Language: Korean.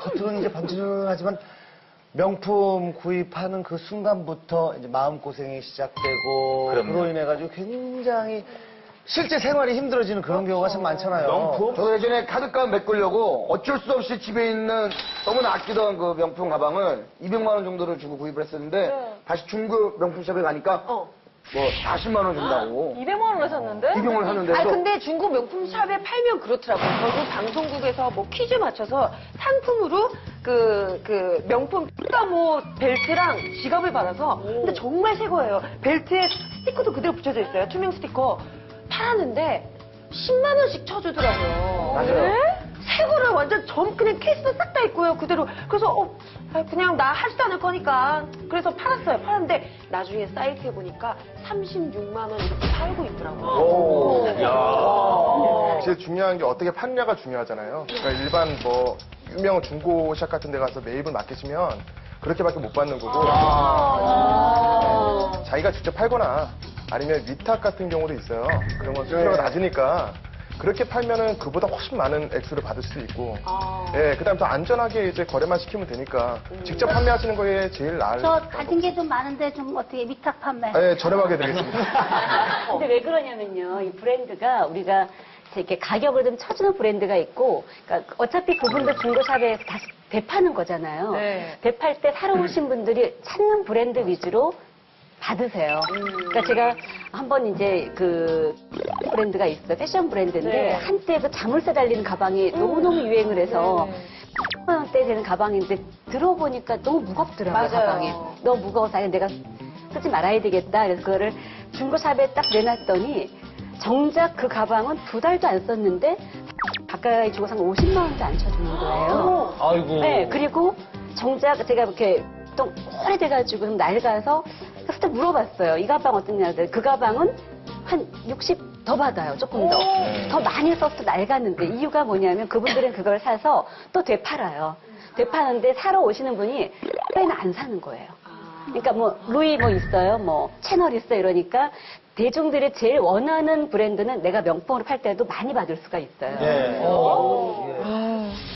겉으로는 이제 번지르하지만 명품 구입하는 그 순간부터 이제 마음고생이 시작되고 그로 인해가지고 굉장히 실제 생활이 힘들어지는 그런 경우가 참 많잖아요. 명품? 저도 예전에 카드값 메꾸려고 어쩔 수 없이 집에 있는 너무나 아끼던 그 명품 가방을 200만 원 정도를 주고 구입을 했었는데 다시 중국 명품샵에 가니까 뭐 40만 원 준다고. 200만 원을 하셨는데? 이병을 하는데 아니 근데 중국 명품샵에 팔면 그렇더라고요. 저도 방송국에서 뭐 퀴즈 맞춰서 상품으로 그 명품 피가모 벨트랑 지갑을 받아서 근데 정말 새 거예요. 벨트에 스티커도 그대로 붙여져 있어요. 투명 스티커. 팔았는데 10만 원씩 쳐주더라고요. 맞아요. 새 거를 완전 그냥 케이스도 싹 다 있고요. 그대로. 그래서 그냥 나 하지도 않을 거니까. 그래서 팔았어요. 팔았는데 나중에 사이트에 보니까 36만 원 이렇게 팔고 있더라고요. 제일 중요한 게 어떻게 판냐가 중요하잖아요. 그러니까 일반 뭐 유명 중고샵 같은 데 가서 매입을 맡기시면 그렇게밖에 못 받는 거고 자기가 직접 팔거나 아니면 위탁 같은 경우도 있어요. 그런 건 수수료가 낮으니까 그렇게 팔면은 그보다 훨씬 많은 액수를 받을 수도 있고 예, 그다음 더 안전하게 이제 거래만 시키면 되니까 직접 판매하시는 거에 제일 나을 저 가진 게 좀 많은데 좀 어떻게 위탁 판매? 예, 저렴하게 드리겠습니다. 근데 왜 그러냐면요. 이 브랜드가 우리가 이렇게 가격을 좀 쳐주는 브랜드가 있고, 그러니까 어차피 그분도 중고샵에 다시 되파는 거잖아요. 네. 되팔 때 사러 오신 분들이 찾는 브랜드 위주로 받으세요. 그러니까 제가 한번 이제 그 브랜드가 있어요. 패션 브랜드인데 네. 한때 그 자물쇠 달린 가방이 너무너무 유행을 해서 10만 원대 되는 가방인데 들어보니까 너무 무겁더라고요. 맞아요. 가방이. 너무 무거워서 아니, 내가 쓰지 말아야 되겠다. 그래서 그거를 중고샵에 딱 내놨더니 정작 그 가방은 2달도 안 썼는데 가까이 주고 산 50만 원도 안 쳐주는 거예요. 아이고. 네, 그리고 정작 제가 이렇게 좀 오래돼가지고 좀 낡아서 그때 물어봤어요. 이 가방 어떠냐? 그 가방은 한 60 더 받아요. 조금 더. 더 많이 써서 낡았는데 이유가 뭐냐면 그분들은 그걸 사서 또 되팔아요. 되파는데 사러 오시는 분이 빼는 안 사는 거예요. 그러니까 뭐 루이 뭐 있어요. 뭐 채널 있어요. 이러니까 대중들이 제일 원하는 브랜드는 내가 명품으로 팔 때도 많이 받을 수가 있어요. 네.